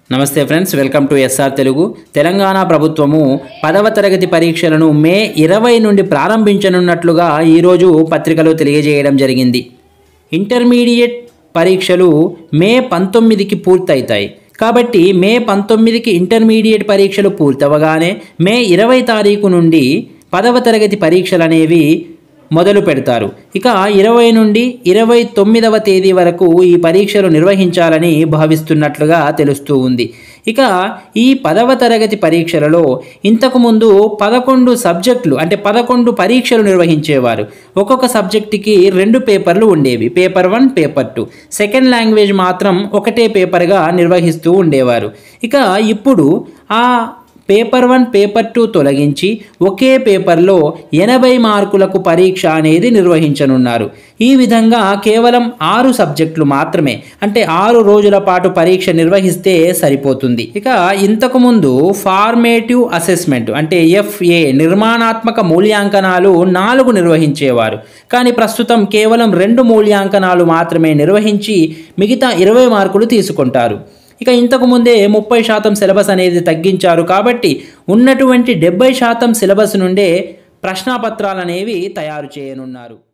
నమస్తే friends, welcome to SR Telugu. Telangana ప్రభుత్వము 10వ తరగతి పరీక్షలను మే 20 నుండి ప్రారంభించనున్నట్లుగా ఈరోజు పత్రికలో తెలియజేయడం జరిగింది. ఇంటర్మీడియట్ పరీక్షలు మే 19కి పూర్తవుతాయి. కాబట్టి మే 19కి ఇంటర్మీడియట్ పరీక్షలు పూర్తవగానే మే 20 తారీఖు నుండి 10వ తరగతి పరీక్షలు అనేవి మొదలు పెడతారు. ఇక 20 నుండి 29వ తేదీ వరకు ఈ పరీక్షలు నిర్వహించాలని భావిస్తున్నట్లుగా తెలుస్తూ ఉంది. ఇక ఈ 10వ తరగతి పరీక్షలలో ఇంతకుముందు 11 సబ్జెక్టులు అంటే 11 పరీక్షలు నిర్వహించేవారు. ఒక్కొక్క సబ్జెక్టుకి 2 పేపర్లు ఉండేవి. Paper 1, paper 2. సెకండ్ లాంగ్వేజ్ మాత్రం ఒకటే పేపర్గా నిర్వహిస్తూ ఉండేవారు. ఇక ఇప్పుడు ఆ పేపర్ 1, పేపర్ 2 తొలగించి ఒకే పేపర్లో 80 మార్కులకు పరీక్ష అనేది నిర్వహించనున్నారు. ఈ విధంగా కేవలం 6 సబ్జెక్టులు మాత్రమే అంటే 6 రోజుల పాటు పరీక్ష నిర్వహిస్తే సరిపోతుంది. ఇక ఇంతకుముందు ఫార్మేటివ్ అసెస్మెంట్ అంటే FA నిర్మాణాత్మక మూల్యాంకనాలు 4 నిర్వహించేవారు. కానీ ప్రస్తుతం కేవలం 2 మూల్యాంకనాలు మాత్రమే నిర్వహించి మిగతా 20 మార్కులు తీసుకుంటారు. ఇక ఇంతకుముందే 30% సిలబస్ అనేది తగ్గించారు. కాబట్టి ఉన్నటువంటి 70% సిలబస్ నుండే ప్రశ్నాపత్రాలు అనేవి తయారు చేయనున్నారు.